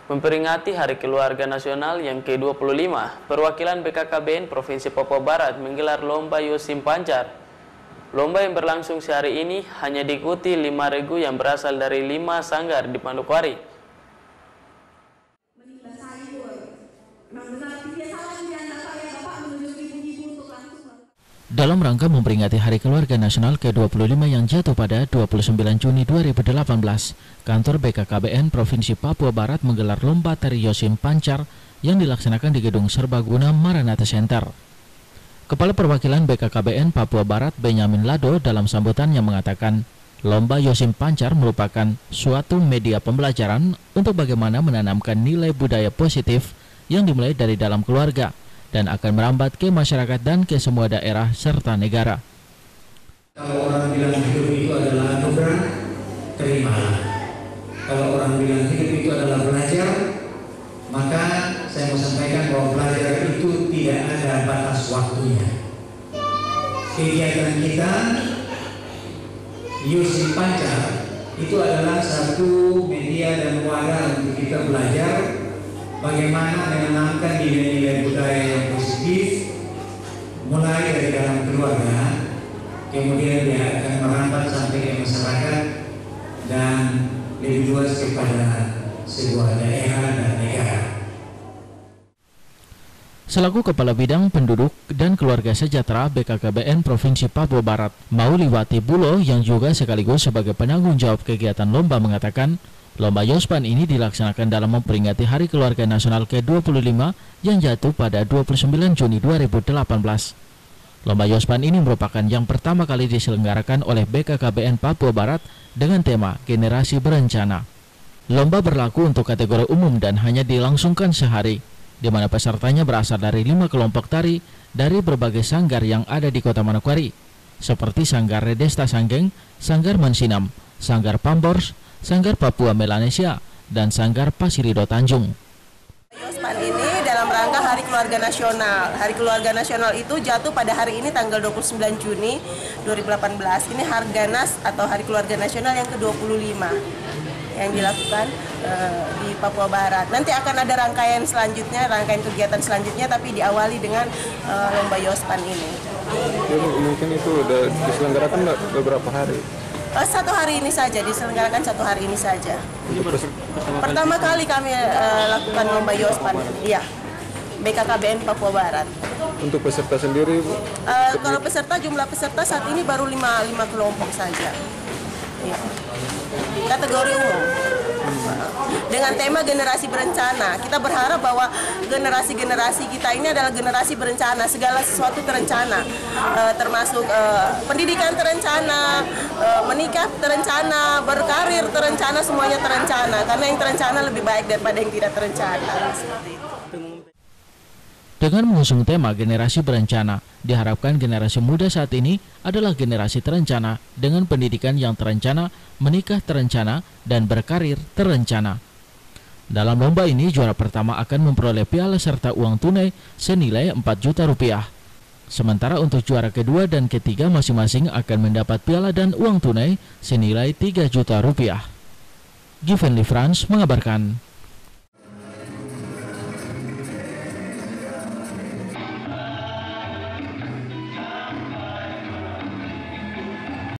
Memperingati Hari Keluarga Nasional yang ke-25, perwakilan BKKBN Provinsi Papua Barat menggelar Lomba Yosim Pancar. Lomba yang berlangsung sehari ini hanya diikuti 5 regu yang berasal dari 5 sanggar di Manokwari. Dalam rangka memperingati Hari Keluarga Nasional ke-25 yang jatuh pada 29 Juni 2018, kantor BKKBN Provinsi Papua Barat menggelar lomba tari Yosim Pancar yang dilaksanakan di Gedung Serbaguna Maranatha Center. Kepala Perwakilan BKKBN Papua Barat Benyamin Lado dalam sambutannya mengatakan, lomba Yosim Pancar merupakan suatu media pembelajaran untuk bagaimana menanamkan nilai budaya positif yang dimulai dari dalam keluarga dan akan merambat ke masyarakat dan ke semua daerah serta negara. Kalau orang bilang hidup itu adalah anugerah, terimalah. Kalau orang bilang hidup itu adalah belajar, maka saya mau sampaikan bahwa belajar itu tidak ada batas waktunya. Kegiatan kita Yosim Pancar itu adalah satu media dan wadah untuk kita belajar bagaimana menanamkan nilai-nilai budaya yang positif mulai dari dalam keluarga, kemudian dia akan merambat sampai ke masyarakat dan lebih luas kepada sebuah daerah dan negara. Selaku Kepala Bidang Penduduk dan Keluarga Sejahtera BKKBN Provinsi Papua Barat, Mauliwati Bulo yang juga sekaligus sebagai penanggung jawab kegiatan lomba mengatakan, lomba Yospan ini dilaksanakan dalam memperingati Hari Keluarga Nasional ke-25 yang jatuh pada 29 Juni 2018. Lomba Yospan ini merupakan yang pertama kali diselenggarakan oleh BKKBN Papua Barat dengan tema Generasi Berencana. Lomba berlaku untuk kategori umum dan hanya dilangsungkan sehari, di mana pesertanya berasal dari 5 kelompok tari dari berbagai sanggar yang ada di Kota Manokwari, seperti Sanggar Redesta Sanggeng, Sanggar Mansinam, Sanggar Pambors, Sanggar Papua Melanesia, dan Sanggar Pasirido Tanjung. Yospan ini dalam rangka Hari Keluarga Nasional. Hari Keluarga Nasional itu jatuh pada hari ini tanggal 29 Juni 2018. Ini Harganas atau Hari Keluarga Nasional yang ke-25 yang dilakukan di Papua Barat. Nanti akan ada rangkaian selanjutnya, rangkaian kegiatan selanjutnya, tapi diawali dengan lomba Yospan ini. Mungkin itu sudah diselenggarakan beberapa hari? Satu hari ini saja, diselenggarakan satu hari ini saja. Pertama kali kami lakukan lomba Yospan, iya, BKKBN Papua Barat. Untuk peserta sendiri, Bu? Kalau peserta, jumlah peserta saat ini baru 5 kelompok saja. Ya. Kategori umum. Dengan tema generasi berencana, kita berharap bahwa generasi-generasi kita ini adalah generasi berencana, segala sesuatu terencana, termasuk pendidikan terencana, menikah terencana, berkarir terencana, semuanya terencana, karena yang terencana lebih baik daripada yang tidak terencana. Seperti itu. Dengan mengusung tema generasi berencana, diharapkan generasi muda saat ini adalah generasi terencana dengan pendidikan yang terencana, menikah terencana, dan berkarir terencana. Dalam lomba ini, juara pertama akan memperoleh piala serta uang tunai senilai 4 juta rupiah. Sementara untuk juara kedua dan ketiga masing-masing akan mendapat piala dan uang tunai senilai 3 juta rupiah. Given Lee France mengabarkan.